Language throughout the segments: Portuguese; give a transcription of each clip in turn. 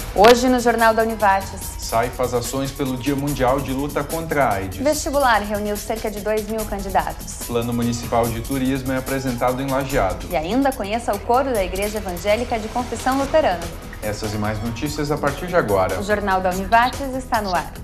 Hoje no Jornal da Univates. SAI faz ações pelo Dia Mundial de Luta contra a AIDS. Vestibular reuniu cerca de 2.000 candidatos. Plano Municipal de Turismo é apresentado em Lajeado. E ainda conheça o coro da Igreja Evangélica de Confissão Luterana. Essas e mais notícias a partir de agora. O Jornal da Univates está no ar.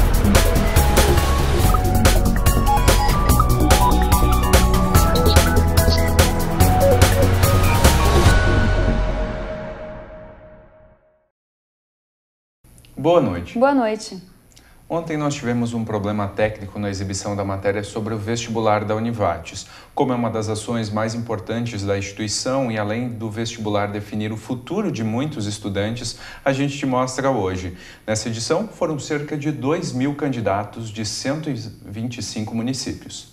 Boa noite. Boa noite. Ontem nós tivemos um problema técnico na exibição da matéria sobre o vestibular da Univates. Como é uma das ações mais importantes da instituição e além do vestibular definir o futuro de muitos estudantes, a gente te mostra hoje. Nessa edição foram cerca de 2.000 candidatos de 125 municípios.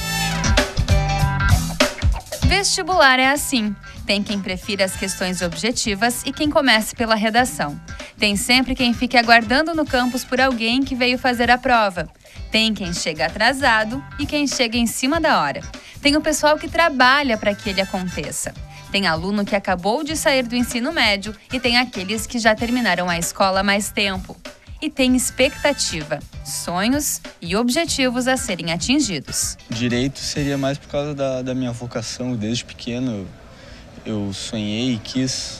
Vestibular é assim. Tem quem prefira as questões objetivas e quem comece pela redação. Tem sempre quem fique aguardando no campus por alguém que veio fazer a prova. Tem quem chega atrasado e quem chega em cima da hora. Tem o pessoal que trabalha para que ele aconteça. Tem aluno que acabou de sair do ensino médio e tem aqueles que já terminaram a escola há mais tempo. E tem expectativa, sonhos e objetivos a serem atingidos. Direito seria mais por causa da minha vocação. Desde pequeno eu sonhei e quis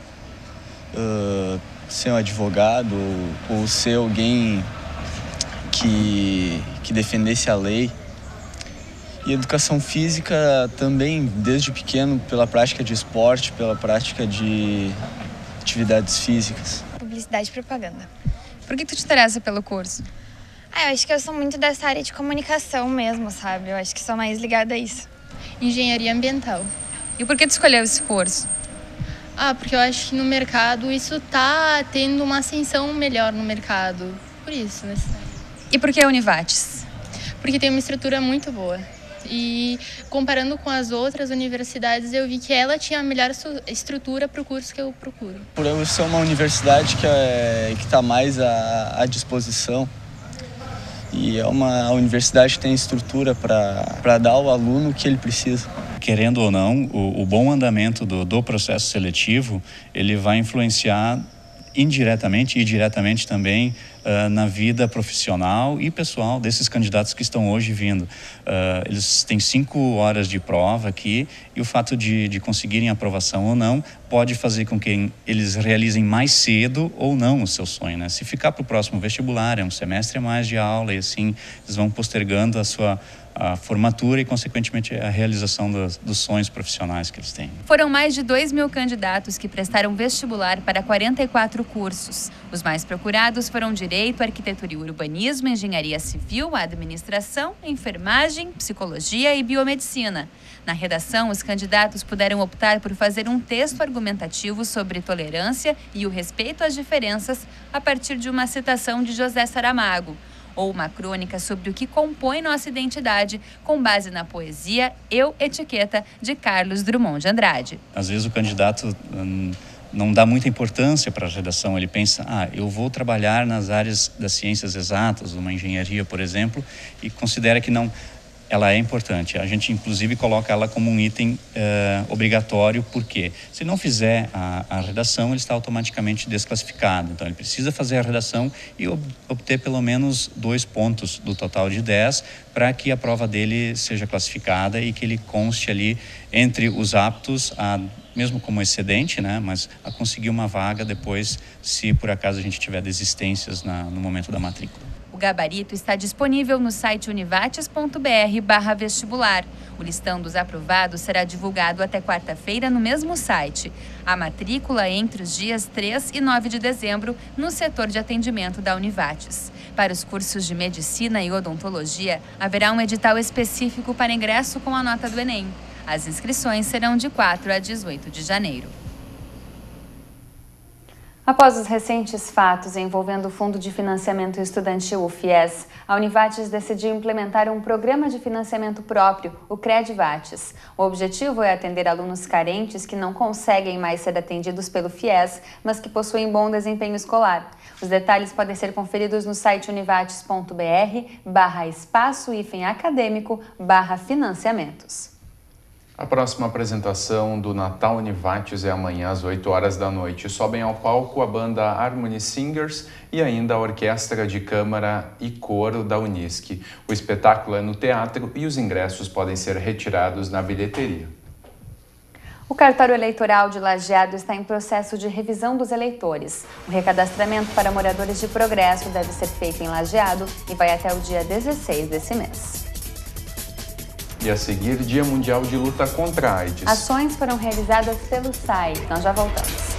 ser um advogado ou ser alguém que defendesse a lei. E educação física também, desde pequeno, pela prática de esporte, pela prática de atividades físicas. Publicidade e propaganda. Por que tu te interessa pelo curso? Eu acho que eu sou muito dessa área de comunicação mesmo, sabe? Eu acho que sou mais ligada a isso. Engenharia ambiental. E por que tu escolheu esse curso? Porque eu acho que no mercado isso tá tendo uma ascensão melhor no mercado. Por isso, necessário. E por que a Univates? Porque tem uma estrutura muito boa. E comparando com as outras universidades, eu vi que ela tinha a melhor estrutura para o curso que eu procuro. Por eu ser uma universidade que está mais à disposição, e é uma universidade que tem estrutura para dar ao aluno o que ele precisa. Querendo ou não, o bom andamento do processo seletivo, ele vai influenciar indiretamente e diretamente também na vida profissional e pessoal desses candidatos que estão hoje vindo. Eles têm 5 horas de prova aqui e o fato de conseguirem aprovação ou não pode fazer com que eles realizem mais cedo ou não o seu sonho, né? Se ficar para o próximo vestibular, é um semestre a mais de aula e assim eles vão postergando a formatura e, consequentemente, a realização dos sonhos profissionais que eles têm. Foram mais de 2.000 candidatos que prestaram vestibular para 44 cursos. Os mais procurados foram Direito, Arquitetura e Urbanismo, Engenharia Civil, Administração, Enfermagem, Psicologia e Biomedicina. Na redação, os candidatos puderam optar por fazer um texto argumentativo sobre tolerância e o respeito às diferenças a partir de uma citação de José Saramago, ou uma crônica sobre o que compõe nossa identidade, com base na poesia Eu, Etiqueta, de Carlos Drummond de Andrade. Às vezes o candidato não dá muita importância para a redação, ele pensa, eu vou trabalhar nas áreas das ciências exatas, uma engenharia, por exemplo, e considera que não. Ela é importante. A gente, inclusive, coloca ela como um item obrigatório, porque se não fizer a redação, ele está automaticamente desclassificado. Então, ele precisa fazer a redação e obter pelo menos 2 pontos do total de 10 para que a prova dele seja classificada e que ele conste ali entre os aptos mesmo como excedente, né, mas a conseguir uma vaga depois, se por acaso a gente tiver desistências no momento da matrícula. O gabarito está disponível no site univates.br/vestibular. O listão dos aprovados será divulgado até quarta-feira no mesmo site. A matrícula é entre os dias 3 e 9 de dezembro no setor de atendimento da Univates. Para os cursos de Medicina e Odontologia, haverá um edital específico para ingresso com a nota do Enem. As inscrições serão de 4 a 18 de janeiro. Após os recentes fatos envolvendo o Fundo de Financiamento Estudantil, o FIES, a Univates decidiu implementar um programa de financiamento próprio, o CredVates. O objetivo é atender alunos carentes que não conseguem mais ser atendidos pelo FIES, mas que possuem bom desempenho escolar. Os detalhes podem ser conferidos no site univates.br/espaço-acadêmico/financiamentos. A próxima apresentação do Natal Univates é amanhã às 8 horas da noite. Sobem ao palco a banda Harmony Singers e ainda a Orquestra de Câmara e Coro da Unisc. O espetáculo é no teatro e os ingressos podem ser retirados na bilheteria. O cartório eleitoral de Lajeado está em processo de revisão dos eleitores. O recadastramento para moradores de Progresso deve ser feito em Lajeado e vai até o dia 16 desse mês. E a seguir, Dia Mundial de Luta contra a AIDS. Ações foram realizadas pelo SAI. Nós já voltamos.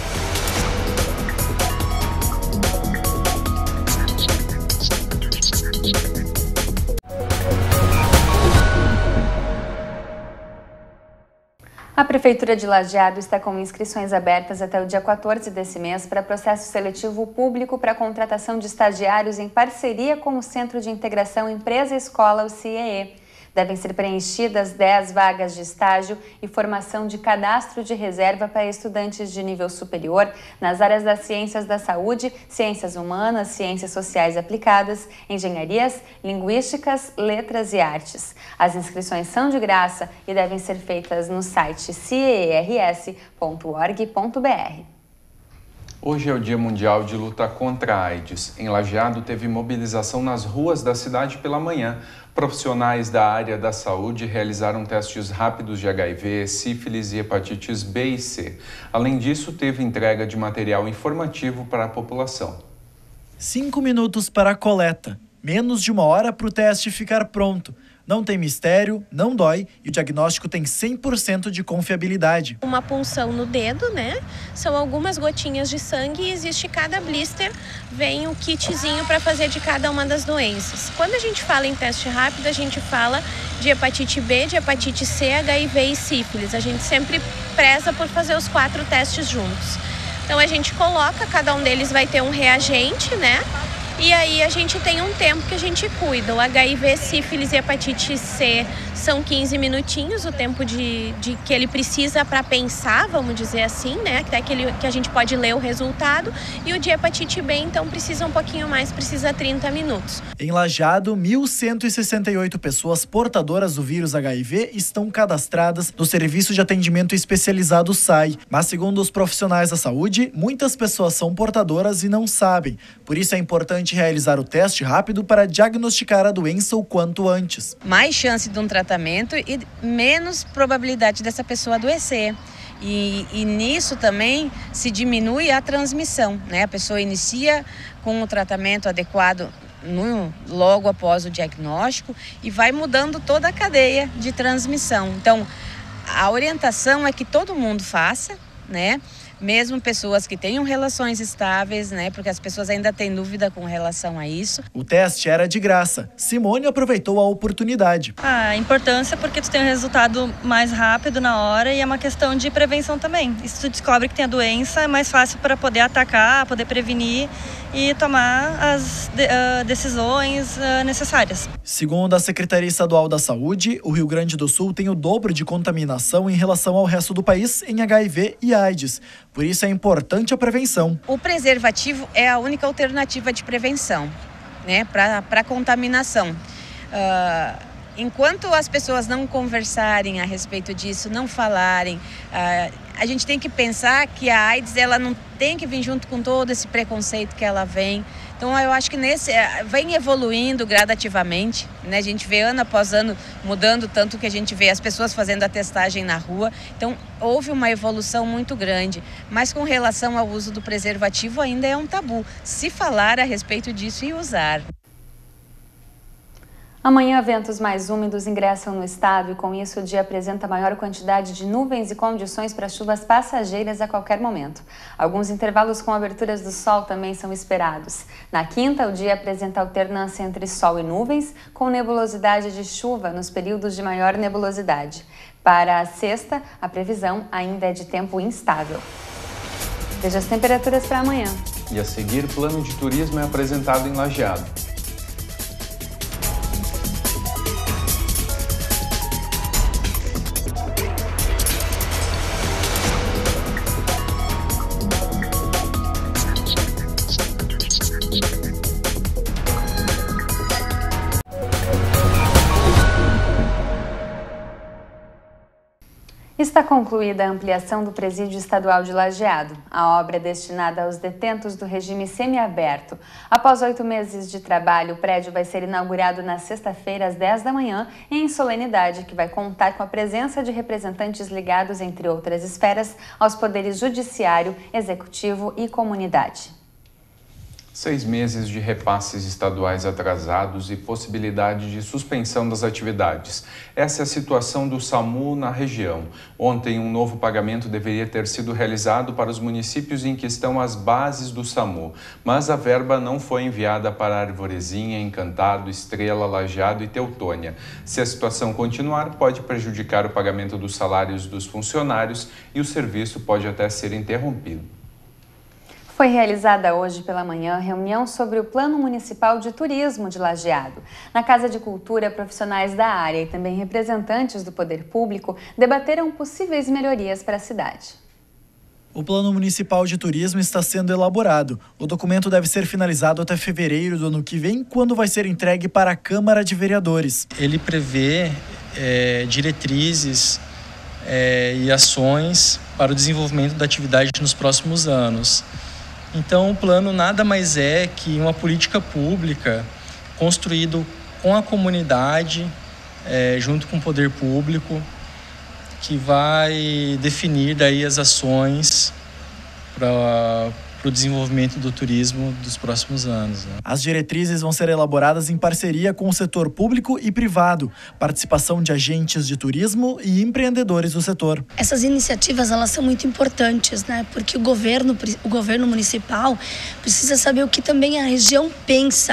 A Prefeitura de Lajeado está com inscrições abertas até o dia 14 desse mês para processo seletivo público para contratação de estagiários em parceria com o Centro de Integração Empresa-Escola, o CIEE. Devem ser preenchidas 10 vagas de estágio e formação de cadastro de reserva para estudantes de nível superior nas áreas das ciências da saúde, ciências humanas, ciências sociais aplicadas, engenharias, linguísticas, letras e artes. As inscrições são de graça e devem ser feitas no site ciers.org.br. Hoje é o Dia Mundial de Luta contra a AIDS. Em Lajeado teve mobilização nas ruas da cidade pela manhã. Profissionais da área da saúde realizaram testes rápidos de HIV, sífilis e hepatites B e C. Além disso, teve entrega de material informativo para a população. 5 minutos para a coleta, menos de 1 hora para o teste ficar pronto. Não tem mistério, não dói e o diagnóstico tem 100% de confiabilidade. Uma punção no dedo, né? São algumas gotinhas de sangue e existe cada blister, vem um kitzinho para fazer de cada uma das doenças. Quando a gente fala em teste rápido, a gente fala de hepatite B, de hepatite C, HIV e sífilis. A gente sempre preza por fazer os 4 testes juntos. Então a gente coloca, cada um deles vai ter um reagente, né? E aí a gente tem um tempo que a gente cuida. O HIV, sífilis e hepatite C são 15 minutinhos, o tempo de que ele precisa para pensar, vamos dizer assim, né? Até que a gente pode ler o resultado. E o de hepatite B, então, precisa um pouquinho mais, precisa 30 minutos. Em Lajeado, 1.168 pessoas portadoras do vírus HIV estão cadastradas no Serviço de Atendimento Especializado SAI. Mas, segundo os profissionais da saúde, muitas pessoas são portadoras e não sabem. Por isso é importante realizar o teste rápido para diagnosticar a doença o quanto antes. Mais chance de um tratamento e menos probabilidade dessa pessoa adoecer. E nisso também se diminui a transmissão, né? A pessoa inicia com o tratamento adequado logo após o diagnóstico e vai mudando toda a cadeia de transmissão. Então, a orientação é que todo mundo faça, né? Mesmo pessoas que tenham relações estáveis, né? Porque as pessoas ainda têm dúvida com relação a isso. O teste era de graça. Simone aproveitou a oportunidade. A importância porque tu tem um resultado mais rápido na hora e é uma questão de prevenção também. E se tu descobre que tem a doença, é mais fácil para poder atacar, poder prevenir e tomar as decisões necessárias. Segundo a Secretaria Estadual da Saúde, o Rio Grande do Sul tem o dobro de contaminação em relação ao resto do país em HIV e AIDS. Por isso é importante a prevenção. O preservativo é a única alternativa de prevenção, né, para a contaminação. Enquanto as pessoas não conversarem a respeito disso, não falarem, a gente tem que pensar que a AIDS ela não tem que vir junto com todo esse preconceito que ela vem. Então eu acho que vem evoluindo gradativamente, né? A gente vê ano após ano mudando, tanto que a gente vê as pessoas fazendo a testagem na rua. Então houve uma evolução muito grande, mas com relação ao uso do preservativo ainda é um tabu. Se falar a respeito disso e usar. Amanhã, ventos mais úmidos ingressam no estado e, com isso, o dia apresenta maior quantidade de nuvens e condições para chuvas passageiras a qualquer momento. Alguns intervalos com aberturas do sol também são esperados. Na quinta, o dia apresenta alternância entre sol e nuvens, com nebulosidade de chuva nos períodos de maior nebulosidade. Para a sexta, a previsão ainda é de tempo instável. Veja as temperaturas para amanhã. E a seguir, plano de turismo é apresentado em Lajeado. Está concluída a ampliação do Presídio Estadual de Lajeado. A obra é destinada aos detentos do regime semiaberto. Após 8 meses de trabalho, o prédio vai ser inaugurado na sexta-feira, às 10 da manhã, em solenidade que vai contar com a presença de representantes ligados, entre outras esferas, aos poderes judiciário, executivo e comunidade. 6 meses de repasses estaduais atrasados e possibilidade de suspensão das atividades. Essa é a situação do SAMU na região. Ontem, um novo pagamento deveria ter sido realizado para os municípios em que estão as bases do SAMU, mas a verba não foi enviada para Arvorezinha, Encantado, Estrela, Lajeado e Teutônia. Se a situação continuar, pode prejudicar o pagamento dos salários dos funcionários e o serviço pode até ser interrompido. Foi realizada hoje pela manhã reunião sobre o Plano Municipal de Turismo de Lajeado. Na Casa de Cultura, profissionais da área e também representantes do poder público debateram possíveis melhorias para a cidade. O Plano Municipal de Turismo está sendo elaborado. O documento deve ser finalizado até fevereiro do ano que vem, quando vai ser entregue para a Câmara de Vereadores. Ele prevê diretrizes e ações para o desenvolvimento da atividade nos próximos anos. Então, o plano nada mais é que uma política pública construída com a comunidade, junto com o poder público, que vai definir daí as ações para o desenvolvimento do turismo dos próximos anos. As diretrizes vão ser elaboradas em parceria com o setor público e privado, participação de agentes de turismo e empreendedores do setor. Essas iniciativas elas são muito importantes, né? Porque o governo municipal precisa saber o que também a região pensa,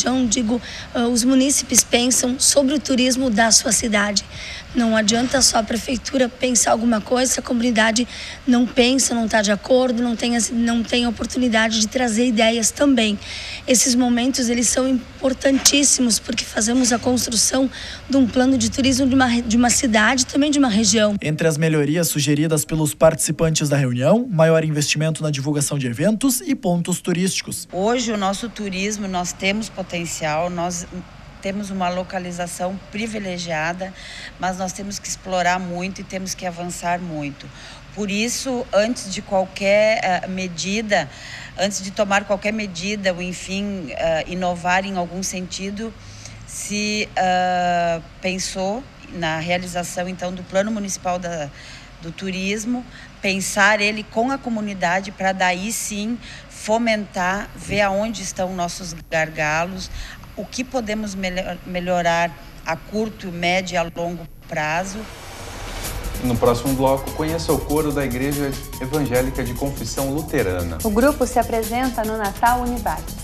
os munícipes pensam sobre o turismo da sua cidade. Não adianta só a prefeitura pensar alguma coisa se a comunidade não pensa, não está de acordo, não tem a oportunidade de trazer ideias também. Esses momentos eles são importantíssimos porque fazemos a construção de um plano de turismo de uma cidade, também de uma região. Entre as melhorias sugeridas pelos participantes da reunião, maior investimento na divulgação de eventos e pontos turísticos. Hoje o nosso turismo, nós temos potencial, nós temos uma localização privilegiada, mas nós temos que explorar muito e temos que avançar muito. Por isso, antes de tomar qualquer medida, ou enfim, inovar em algum sentido, se pensou na realização, então, do Plano Municipal do Turismo, pensar ele com a comunidade para daí sim fomentar, ver aonde estão nossos gargalos, o que podemos melhorar a curto, médio e a longo prazo. No próximo bloco, conheça o coro da Igreja Evangélica de Confissão Luterana. O grupo se apresenta no Natal Univates.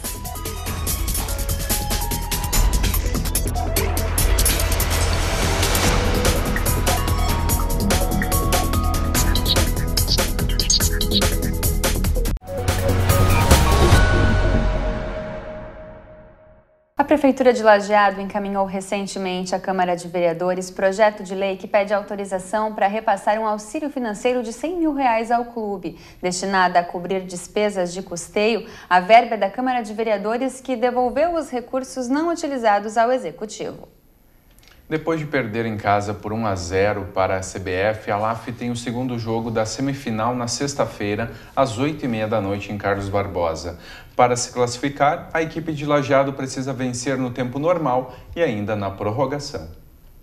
A Prefeitura de Lajeado encaminhou recentemente à Câmara de Vereadores projeto de lei que pede autorização para repassar um auxílio financeiro de R$100 mil ao clube, destinada a cobrir despesas de custeio. A verba é da Câmara de Vereadores, que devolveu os recursos não utilizados ao Executivo. Depois de perder em casa por 1-0 para a CBF, a LAF tem o segundo jogo da semifinal na sexta-feira, às 8h30 da noite, em Carlos Barbosa. Para se classificar, a equipe de Lajeado precisa vencer no tempo normal e ainda na prorrogação.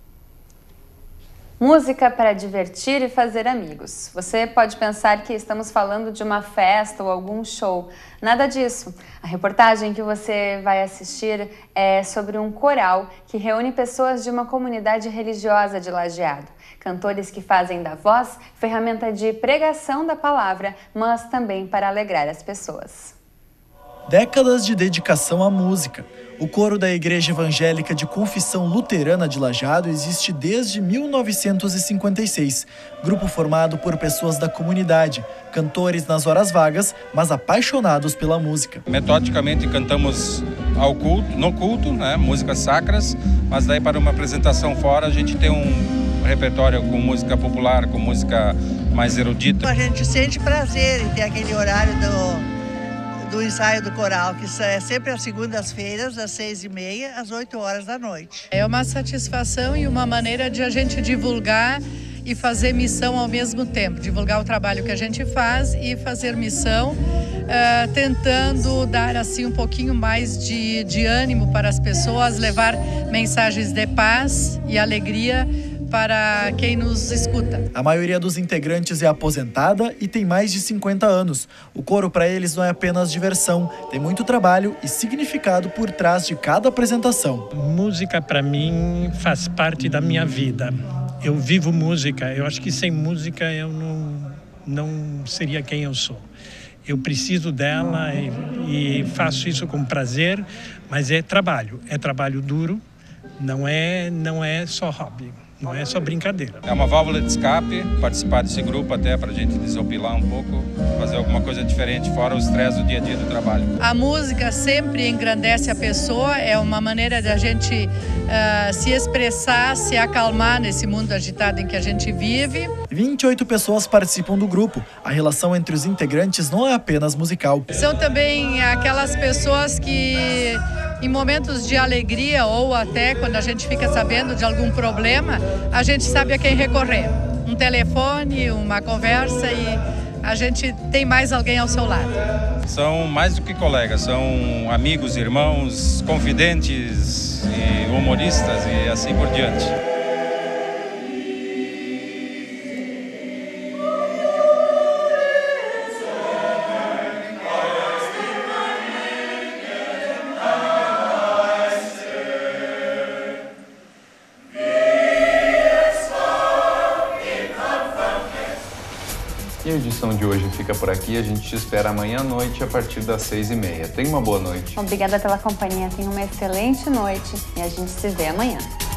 Música para divertir e fazer amigos. Você pode pensar que estamos falando de uma festa ou algum show. Nada disso. A reportagem que você vai assistir é sobre um coral que reúne pessoas de uma comunidade religiosa de Lajeado. Cantores que fazem da voz ferramenta de pregação da palavra, mas também para alegrar as pessoas. Décadas de dedicação à música. O coro da Igreja Evangélica de Confissão Luterana de Lajeado existe desde 1956. Grupo formado por pessoas da comunidade, cantores nas horas vagas, mas apaixonados pela música. Metodicamente cantamos no culto, né, músicas sacras, mas daí para uma apresentação fora a gente tem um repertório com música popular, com música mais erudita. A gente sente prazer em ter aquele horário do ensaio do coral, que é sempre às segundas-feiras, às 6h30, às 8 horas da noite. É uma satisfação e uma maneira de a gente divulgar e fazer missão ao mesmo tempo, divulgar o trabalho que a gente faz e fazer missão, tentando dar assim um pouquinho mais de ânimo para as pessoas, levar mensagens de paz e alegria para quem nos escuta. A maioria dos integrantes é aposentada e tem mais de 50 anos. O coro para eles não é apenas diversão, tem muito trabalho e significado por trás de cada apresentação. Música para mim faz parte da minha vida. Eu vivo música, eu acho que sem música eu não seria quem eu sou. Eu preciso dela e faço isso com prazer, mas é trabalho duro, não é só hobby. Não é só brincadeira. É uma válvula de escape, participar desse grupo até para a gente desopilar um pouco, fazer alguma coisa diferente, fora o estresse do dia a dia do trabalho. A música sempre engrandece a pessoa, é uma maneira da gente se expressar, se acalmar nesse mundo agitado em que a gente vive. 28 pessoas participam do grupo. A relação entre os integrantes não é apenas musical. São também aquelas pessoas que, em momentos de alegria ou até quando a gente fica sabendo de algum problema, a gente sabe a quem recorrer. Um telefone, uma conversa e a gente tem mais alguém ao seu lado. São mais do que colegas, são amigos, irmãos, confidentes e humoristas e assim por diante. E a edição de hoje fica por aqui. A gente te espera amanhã à noite a partir das 6h30. Tenha uma boa noite. Obrigada pela companhia. Tenha uma excelente noite e a gente se vê amanhã.